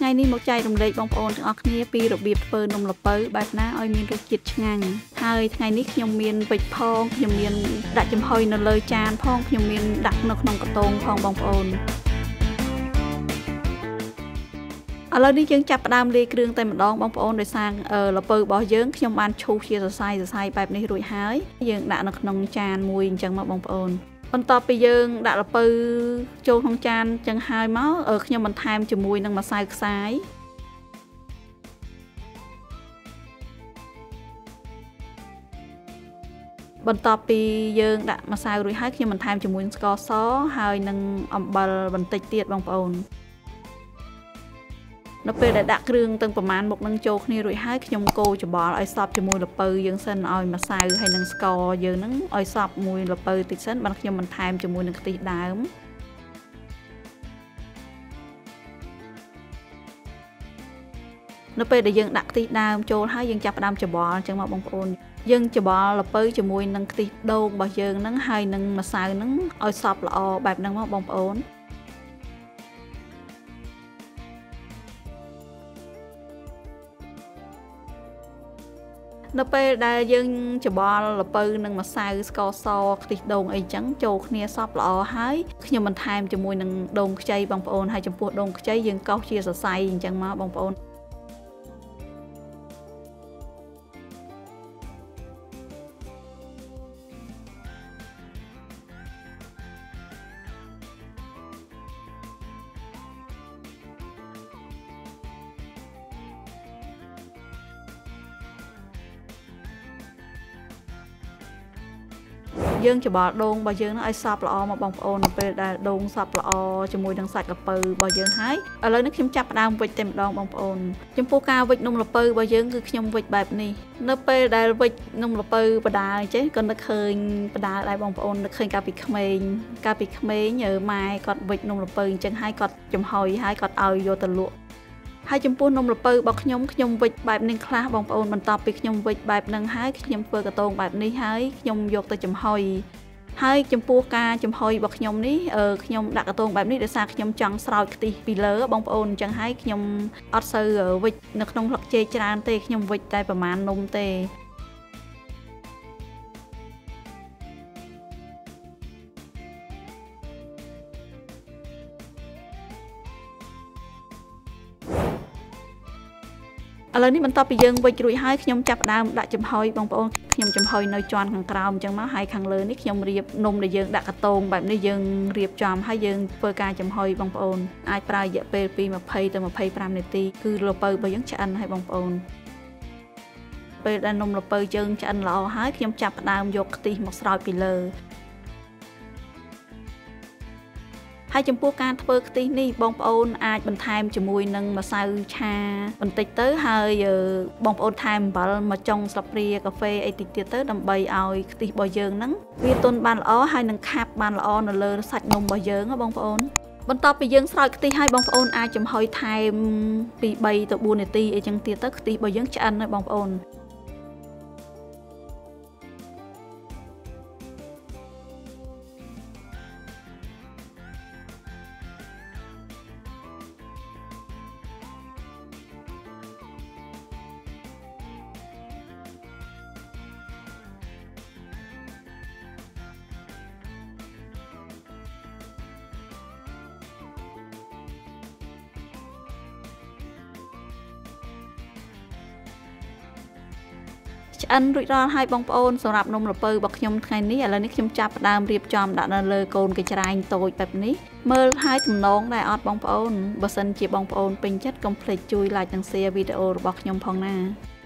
ថ្ងៃនេះមកចែករំលែកបងប្អូនទាំងអស់គ្នាពីរបៀបធ្វើនំល្ពៅបែបណាឲ្យមានរសជាតិឆ្ងាញ់ហើយថ្ងៃនេះខ្ញុំមានវិចផងខ្ញុំមានដាក់ចំហុយនៅលើចានផងខ្ញុំមានដាក់នៅក្នុងកាតូងផងបងប្អូនឥឡូវនេះយើងចាប់ផ្ដើមលាយគ្រឿងតែម្ដងបងប្អូនដោយសារល្ពៅរបស់យើងខ្ញុំបានឈូសជាសរសៃបែបនេះរួចហើយយើងដាក់នៅក្នុងចានមួយអញ្ចឹងមកបងប្អូនបន្ទាប់ពីយើងដាក់ល្ពៅចូលក្នុងចានចឹងហើយមកខ្ញុំបន្ថែមជាមួយនឹងម្សៅខ្សាយបន្ទាប់ពីយើងដាក់ម្សៅរួចហើយខ្ញុំបន្ថែមជាមួយនឹងស្ករសហើយនឹងអំបិលបន្តិចទៀតបងប្អូននៅពេលដែលដាក់គ្រឿងទាំងប្រមាណមុខនឹងចូលគ្នារួចហើយខ្ញុំកូរច្បល់ឲ្យសព្វជាមួយល្ពៅយើងសិនឲ្យម្សៅហើយនឹងស្ករយើងនឹងឲ្យសព្វមួយល្ពៅតិចសិនបានខ្ញុំបន្ថែមជាមួយនឹងខ្ទិះដើមនៅពេលដែលយើងដាក់ខ្ទិះដើមចូលហើយយើងចាប់ផ្ដើមច្បល់អញ្ចឹងមកបងប្អូនយើងច្បល់ល្ពៅជាមួយនឹងខ្ទិះដូងរបស់យើងនឹងហើយនឹងម្សៅនឹងឲ្យសព្វល្អបែបហ្នឹងមកបងប្អូននៅពេលដែលយើងច្បល់ល្ពៅនិងម្សៅស្ករសខ្ទិះដូងអីចឹងចូលគ្នាសព្វល្អហើយខ្ញុំបន្ថែមជាមួយនឹងដូងខ្ចីបងប្អូនហើយចំពោះដូងខ្ចីយើងកោសជាសរសៃអញ្ចឹងមកបងប្អូនយើងច្បល់ដូងរបស់យើងនឹងឲ្យសព្វល្អមកបងប្អូននៅពេលដែលដូងសព្វល្អជាមួយនឹងសាច់ល្ពៅរបស់យើងហើយឥឡូវនេះខ្ញុំចាប់ផ្ដើមវិចតែម្ដងបងប្អូនចំពោះការវិចនំល្ពៅរបស់យើងគឺខ្ញុំវិចបែបនេះនៅពេលដែលវិចនំល្ពៅបដាអញ្ចឹងក៏នឹកឃើញបដាដែរបងប្អូននឹកឃើញកាលពីក្មេងម៉ែគាត់វិចនំល្ពៅអញ្ចឹងហើយគាត់ចំហុយហើយគាត់ឲ្យយកទៅលក់ហើយចំពោះនំល្ពៅរបស់ខ្ញុំវិចបែបនេះខ្លះបងប្អូនបន្ទាប់ពីខ្ញុំវិចបែបហ្នឹងហើយខ្ញុំធ្វើកាតូងបែបនេះហើយខ្ញុំយកទៅចំហុយហើយចំពោះការចំហុយរបស់ខ្ញុំនេះខ្ញុំដាក់កាតូងបែបនេះដោយសារខ្ញុំចង់ស្រោចខ្ទិះពីលើបងប្អូនអញ្ចឹងហើយខ្ញុំអត់សូវវិចនៅក្នុងស្លឹកចេកច្រើនទេខ្ញុំវិចតែប្រមាណនំទេឥឡូវនេះបន្ទាប់ពីយើងវិចរួចហើយខ្ញុំចាប់ផ្ដើមដាក់ចំហុយបងប្អូនខ្ញុំចំហុយនៅជាន់ខាងក្រោមអញ្ចឹងមកហើយខាងលើនេះខ្ញុំរៀបនំដែលយើងដាក់កាតូងបែបនេះយើងរៀបចំហើយយើងធ្វើការចំហុយបងប្អូនអាចប្រើរយៈពេលពី20ទៅ25នាទីគឺល្ពៅរបស់យើងឆ្អិនហើយបងប្អូនពេលដែលនំល្ពៅយើងឆ្អិនល្អហើយខ្ញុំចាប់ផ្ដើមយកខ្ទិះមកស្រោចពីលើហើយចំពោះការធ្វើខ្ទិះនេះបងប្អូនអាចបន្ថែមជាមួយនឹងម្សៅឆាបន្តិចទៅហើយបងប្អូនថែមអំបិលមួយចុងស្លាបព្រាកាហ្វេអីតិចទៀតទៅដើម្បីឲ្យខ្ទិះរបស់យើងហ្នឹងវាទន់បានល្អហើយនឹងខាប់បានល្អនៅលើសាច់នំរបស់យើងបងប្អូនបន្ទាប់ពីយើងស្រោចខ្ទិះហើយបងប្អូនអាចចំហុយថែមពី3ទៅ4នាទីអីចឹងទៀតទៅខ្ទិះរបស់យើងឆ្អិនហើយបងប្អូនឆ្អិនរួចរាល់ហើយបងប្អូនសម្រាប់នំល្ពៅរបស់ខ្ញុំថ្ងៃនេះឥឡូវនេះខ្ញុំចាប់ផ្ដើមរៀបចំដាក់នៅលើកូនកញ្ច្រែងតូចបែបនេះមើលហើយទំនងដែរអត់បងប្អូនបើសិនជាបងប្អូនពេញចិត្តកុំភ្លេចជួយ like និង share វីដេអូរបស់ខ្ញុំផងណា